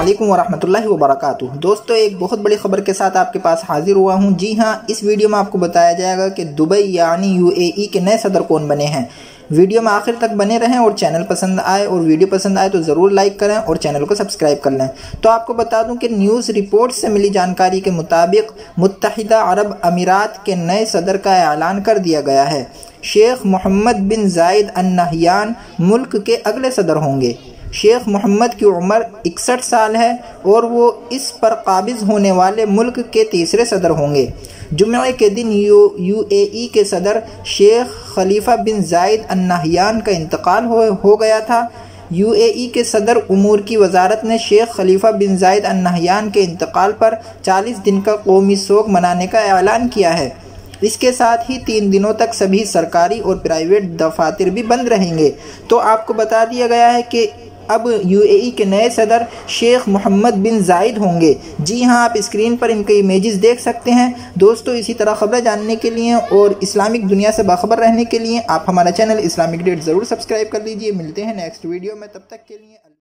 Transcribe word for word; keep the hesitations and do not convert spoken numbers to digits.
अस्सलामुअलैकुम वरहमतुल्लाहि वबरकातुहू। दोस्तों, एक बहुत बड़ी खबर के साथ आपके पास हाजिर हुआ हूं। जी हां, इस वीडियो में आपको बताया जाएगा कि दुबई यानी यूएई के नए सदर कौन बने हैं। वीडियो में आखिर तक बने रहें और चैनल पसंद आए और वीडियो पसंद आए तो ज़रूर लाइक करें और चैनल को सब्सक्राइब कर लें। तो आपको बता दूं कि न्यूज़ रिपोर्ट से मिली जानकारी के मुताबिक मुत्तहिदा अरब अमीरात के नए सदर का ऐलान कर दिया गया है। शेख मोहम्मद बिन जायद अल नहयान मुल्क के अगले सदर होंगे। शेख मोहम्मद की उम्र इकसठ साल है और वो इस पर काबिज होने वाले मुल्क के तीसरे सदर होंगे। जुम्मे के दिन यू यूएई के सदर शेख खलीफा बिन जायद अल नहयान का इंतकाल हो, हो गया था। यूएई के सदर उमूर की वजारत ने शेख खलीफा बिन जायद अल नहयान के इंतकाल पर चालीस दिन का कौमी सोग मनाने का ऐलान किया है। इसके साथ ही तीन दिनों तक सभी सरकारी और प्राइवेट दफातर भी बंद रहेंगे। तो आपको बता दिया गया है कि अब यूएई के नए सदर शेख मोहम्मद बिन जायद होंगे। जी हां, आप स्क्रीन पर इनके इमेजेस देख सकते हैं। दोस्तों, इसी तरह खबरें जानने के लिए और इस्लामिक दुनिया से बाखबर रहने के लिए आप हमारा चैनल इस्लामिक डेट ज़रूर सब्सक्राइब कर लीजिए। मिलते हैं नेक्स्ट वीडियो में, तब तक के लिए।